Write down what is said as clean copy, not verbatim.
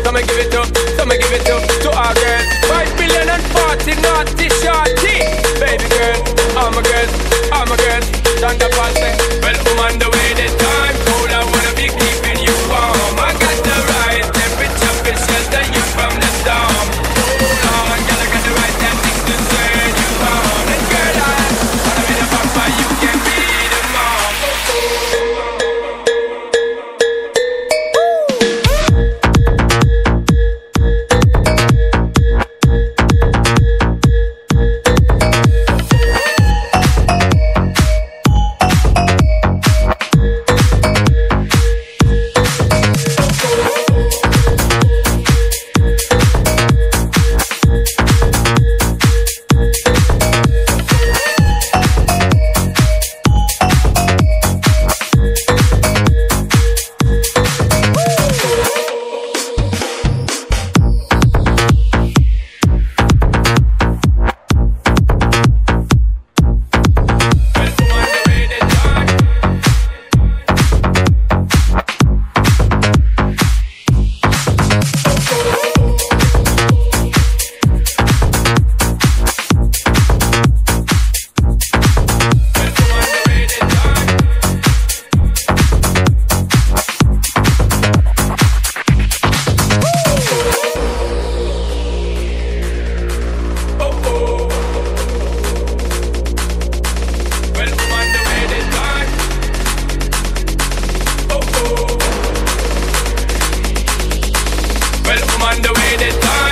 So me give it to our girls. 5 billion and 40 naughty shorty. Baby girl, all my girls, stand up and say, well, I'm on the way this time. Cold, I wanna be keeping you warm. I got the right temperature to shelter you from the storm. Hold on, girl, I got the right tactics to turn you on. And girl, I wanna be the papa, you can be the mom. Well, I'm on the way this time.